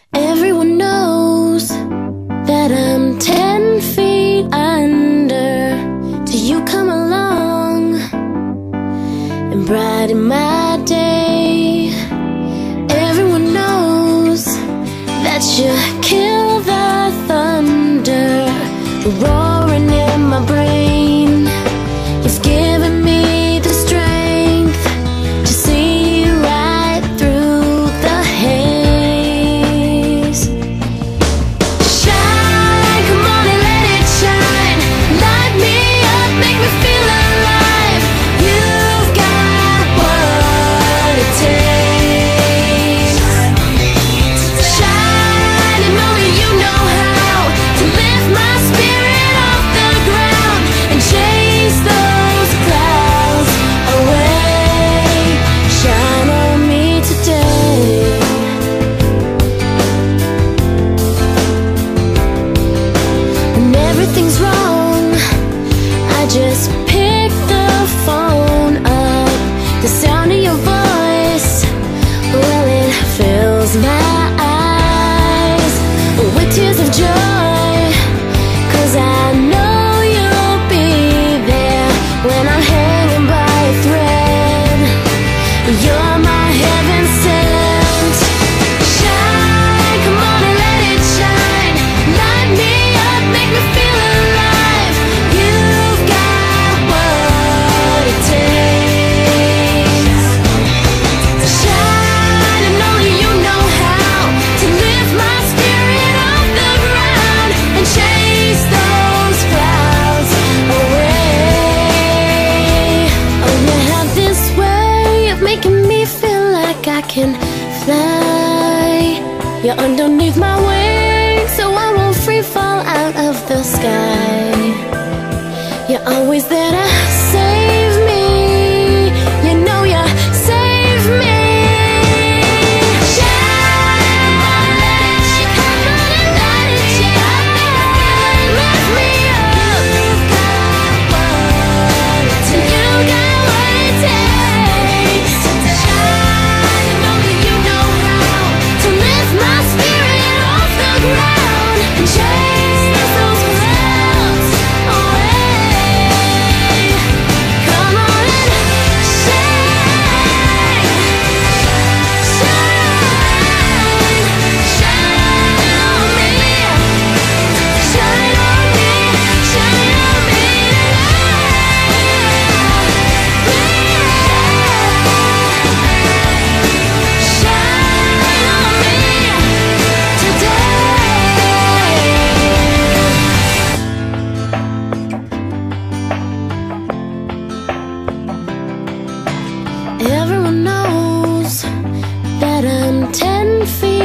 Everyone knows that I'm 10 feet under till you come along and brighten my day. Everyone knows that you kill the thunder roaring in my brain. You've given me the strength to see right through the haze. Shine, come on and let it shine. Light me up, make me feel alive. You've got what it takes. Shine, and only you know how to lift my spirit off the ground and chase those clouds away. Shine on me today. When everything's wrong, I just pick the phone up. The sound of your voice, well, it fills my eyes with tears of joy, 'cause I know you'll be there when I'm hanging by a thread. You're my heaven sent. Shine, come on and let it shine. Light me up, make me feel alive. You've got what it takes. Shine, and only you know how to lift my spirit off the ground and chase those clouds away. Oh, you have this way of making me feel like I can fly. You're underneath my wings, so I won't free fall out of the sky. You're always there to save me. You know you save me. Shine, let it shine, let it shine. Lift me up. You've got what it takes. You got what it takes. Shine, and only you know how to lift my spirit off the ground and chase those clouds away. Come on and shine, shine on me, shine on me, shine on me tonight. Shine on me today. Everyone knows that I'm 10 feet